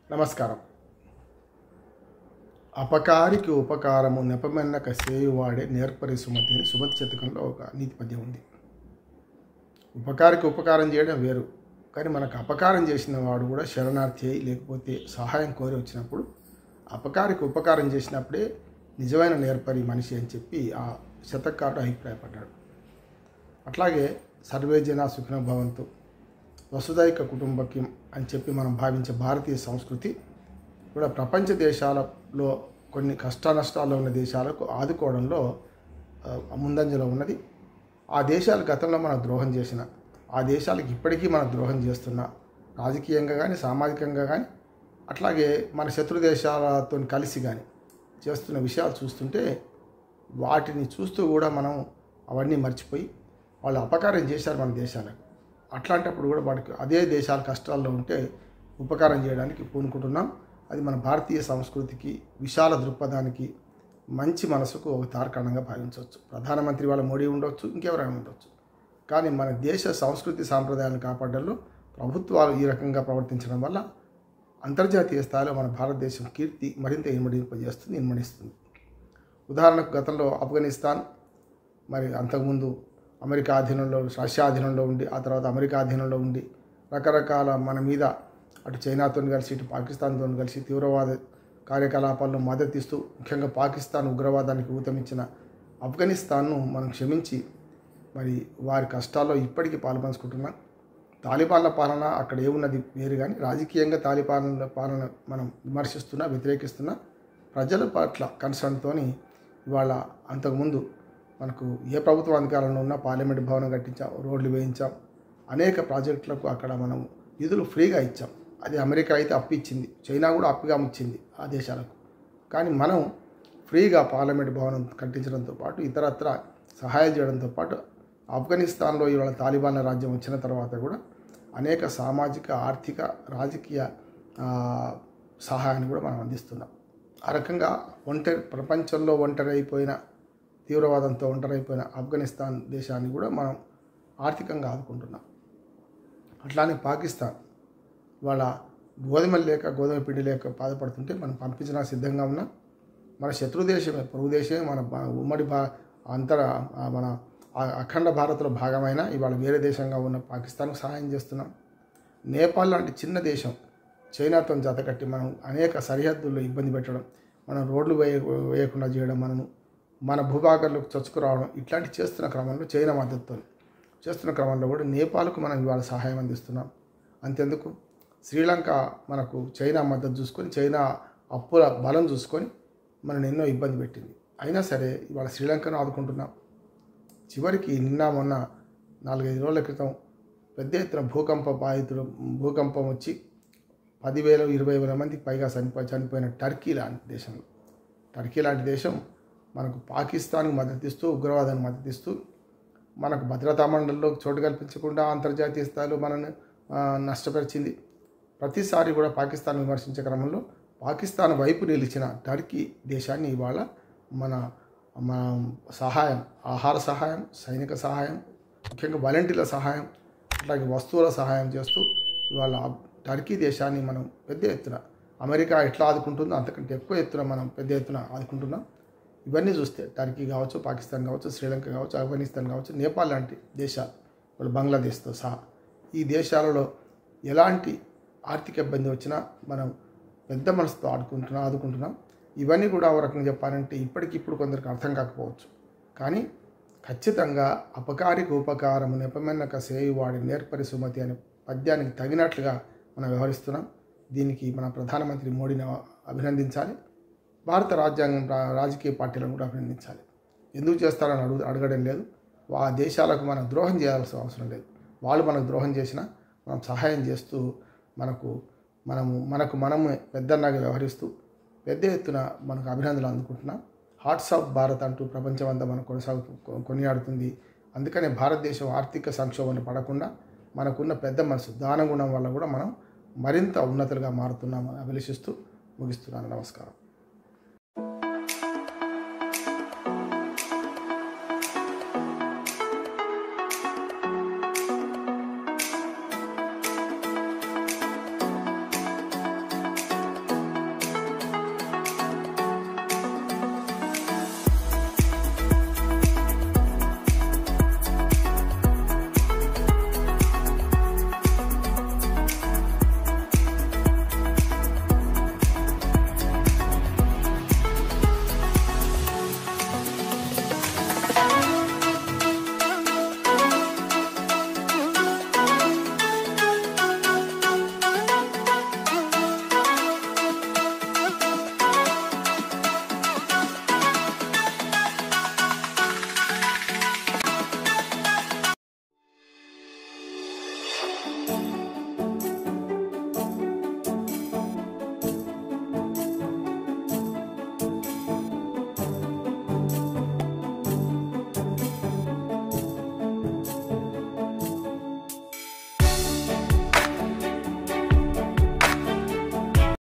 నమస్కారం. అపకారికి ఉపకారము నెపమెన్నక సేయువాడే నేర్పరి సుమతి అని సుమతి శతకంలో ఒక నీతి పద్యం ఉంది. ఉపకారికి ఉపకారం చేయడం వేరు, కానీ మనకు అపకారం చేసిన వాడు కూడా శరణార్థి అయి లేకపోతే సహాయం కోరి వచ్చినప్పుడు అపకారికి ఉపకారం చేసినప్పుడే నిజమైన నేర్పరి మనిషి అని చెప్పి ఆ శతకారుడు అభిప్రాయపడ్డాడు. అట్లాగే సర్వే జన సుఖినో భవంతు, వసుదైక కుటుంబకం అని చెప్పి మనం భావించే భారతీయ సంస్కృతి కూడా ప్రపంచ దేశాలలో కొన్ని కష్టానష్టాల్లో ఉన్న దేశాలకు ఆదుకోవడంలో ముందంజలో ఉన్నది. ఆ దేశాలు గతంలో మనం ద్రోహం చేసిన, ఆ దేశాలకు ఇప్పటికీ మనం ద్రోహం చేస్తున్న, రాజకీయంగా కానీ సామాజికంగా కానీ అట్లాగే మన శత్రు దేశాలతో కలిసి కానీ చేస్తున్న విషయాలు చూస్తుంటే వాటిని చూస్తూ కూడా మనం అవన్నీ మర్చిపోయి వాళ్ళు అపకారం చేశారు మన దేశాలకు. అట్లాంటప్పుడు కూడా వాడికి అదే దేశాల కష్టాల్లో ఉంటే ఉపకారం చేయడానికి పూనుకుంటున్నాం. అది మన భారతీయ సంస్కృతికి, విశాల దృక్పథానికి, మంచి మనసుకు ఒక తార్కాణంగా భావించవచ్చు. ప్రధానమంత్రి వాళ్ళ మోడీ ఉండవచ్చు, ఇంకెవరైనా ఉండవచ్చు, కానీ మన దేశ సంస్కృతి సాంప్రదాయాలను కాపాడడంలో ప్రభుత్వాలు ఈ రకంగా ప్రవర్తించడం వల్ల అంతర్జాతీయ స్థాయిలో మన భారతదేశం కీర్తి మరింత ఇనుమడిస్తుంది. ఉదాహరణకు గతంలో ఆఫ్ఘనిస్తాన్, మరి అంతకుముందు అమెరికా ఆధీనంలో, రష్యా ఆధీనంలో ఉండి, ఆ తర్వాత అమెరికా ఆధీనంలో ఉండి రకరకాల మన మీద అటు చైనాతో కలిసి ఇటు పాకిస్తాన్తో కలిసి తీవ్రవాద కార్యకలాపాలను మద్దతిస్తూ, ముఖ్యంగా పాకిస్తాన్ ఉగ్రవాదానికి ఊతమిచ్చిన ఆఫ్ఘనిస్తాన్ను మనం క్షమించి మరి వారి కష్టాల్లో ఇప్పటికీ పాలుపంచుకుంటున్నాం. తాలిబాన్ల పాలన అక్కడ ఏమున్నది వేరు, కానీ రాజకీయంగా తాలిబాన్ల పాలన మనం విమర్శిస్తున్నా, వ్యతిరేకిస్తున్నా, ప్రజల పట్ల కన్సర్న్తో ఇవాళ అంతకుముందు మనకు ఏ ప్రభుత్వ అధికారంలో ఉన్నా పార్లమెంట్ భవనం కట్టించాం, రోడ్లు వేయించాం, అనేక ప్రాజెక్టులకు అక్కడ మనం నిధులు ఫ్రీగా ఇచ్చాం. అది అమెరికా అయితే అప్పు ఇచ్చింది, చైనా కూడా అప్పుగా ఇచ్చింది ఆ దేశాలకు. కానీ మనం ఫ్రీగా పార్లమెంట్ భవనం కట్టించడంతో పాటు ఇతరత్ర సహాయం చేయడంతో పాటు ఆఫ్ఘనిస్తాన్లో ఇవాళ తాలిబాన్ల రాజ్యం వచ్చిన తర్వాత కూడా అనేక సామాజిక, ఆర్థిక, రాజకీయ సహాయాన్ని కూడా మనం అందిస్తున్నాం. ఆ రకంగా ప్రపంచంలో ఒంటరి అయిపోయిన, తీవ్రవాదంతో ఒంటరైపోయిన ఆఫ్ఘనిస్తాన్ దేశాన్ని కూడా మనం ఆర్థికంగా ఆదుకుంటున్నాం. అట్లానే పాకిస్తాన్ వాళ్ళ గోధుమ పిండి లేక బాధపడుతుంటే మనం పంపించిన సిద్ధంగా ఉన్నాం. మన శత్రు దేశమే, పొరుగు దేశమే, మన ఉమ్మడి మన అఖండ భారత్లో భాగమైన ఇవాళ వేరే దేశంగా ఉన్న పాకిస్తాన్కు సహాయం చేస్తున్నాం. నేపాల్ లాంటి చిన్న దేశం చైనాతో జతకట్టి మనం అనేక సరిహద్దుల్లో ఇబ్బంది పెట్టడం, మనం రోడ్లు వేయకుండా చేయడం, మన భూభాగాల్లోకి చొచ్చుకురావడం, ఇట్లాంటి చేస్తున్న క్రమంలో చైనా మద్దతుతో చేస్తున్న క్రమంలో కూడా నేపాల్కు మనం ఇవాళ సహాయం అందిస్తున్నాం. అంతెందుకు, శ్రీలంక మనకు చైనా మద్దతు చూసుకొని, చైనా అప్పుల బలం చూసుకొని మనం ఎన్నో ఇబ్బంది పెట్టింది. అయినా సరే ఇవాళ శ్రీలంకను ఆదుకుంటున్నాం. చివరికి నిన్న మొన్న 4-5 రోజుల క్రితం పెద్ద ఎత్తున భూకంపం వచ్చి 10,000-20,000 మందికి పైగా చనిపోయిన టర్కీ లాంటి దేశం మనకు పాకిస్తాన్కు మద్దతిస్తూ, ఉగ్రవాదానికి మద్దతిస్తూ, మనకు భద్రతా మండలిలో చోటు కల్పించకుండా అంతర్జాతీయ స్థాయిలో మనల్ని నష్టపరిచింది. ప్రతిసారి కూడా పాకిస్తాన్ విమర్శించే క్రమంలో పాకిస్తాన్ వైపు నిలిచిన టర్కీ దేశాన్ని ఇవాళ మన సహాయం, ఆహార సహాయం, సైనిక సహాయం, ముఖ్యంగా వాలంటీర్ల సహాయం, అట్లాగే వస్తువుల సహాయం చేస్తూ ఇవాళ టర్కీ దేశాన్ని మనం పెద్ద ఎత్తున, అమెరికా ఎట్లా ఆదుకుంటుందో అంతకంటే ఎక్కువ ఎత్తున మనం పెద్ద ఎత్తున ఆదుకుంటున్నాం. ఇవన్నీ చూస్తే టర్కీ కావచ్చు, పాకిస్తాన్ కావచ్చు, శ్రీలంక కావచ్చు, ఆఫ్ఘనిస్తాన్ కావచ్చు, నేపాల్ లాంటి దేశాలు, వాళ్ళు బంగ్లాదేశ్తో సహా ఈ దేశాలలో ఎలాంటి ఆర్థిక ఇబ్బంది వచ్చినా మనం పెద్ద మనసుతో ఆదుకుంటున్నాం. ఇవన్నీ కూడా ఒక రకంగా చెప్పాలంటే ఇప్పటికిప్పుడు కొందరికి అర్థం కాకపోవచ్చు, కానీ ఖచ్చితంగా అపకారికి ఉపకారము నెపమెన్నక సేయువాడి నేర్పరి సుమతి అనే పద్యానికి తగినట్లుగా మనం వ్యవహరిస్తున్నాం. దీనికి మన ప్రధానమంత్రి మోడీని అభినందించాలి, భారత రాజకీయ పార్టీలను కూడా అభినందించాలి. ఎందుకు చేస్తారని అడగడం లేదు. ఆ దేశాలకు మనం ద్రోహం చేయాల్సిన అవసరం లేదు. వాళ్ళు మనకు ద్రోహం చేసినా మనం సహాయం చేస్తూ మనమే పెద్దన్నగా వ్యవహరిస్తూ పెద్ద ఎత్తున మనకు అభినందనలు అందుకుంటున్నాం. హార్ట్స్ ఆఫ్ భారత్ అంటూ ప్రపంచమంతా మనం కొనియాడుతుంది. అందుకనే భారతదేశం ఆర్థిక సంక్షోభాన్ని పడకుండా మనకున్న పెద్ద మనసు, దానగుణం వల్ల కూడా మనం మరింత ఉన్నతులుగా మారుతున్నామని అభిలషిస్తూ ముగిస్తున్నాను. నమస్కారం.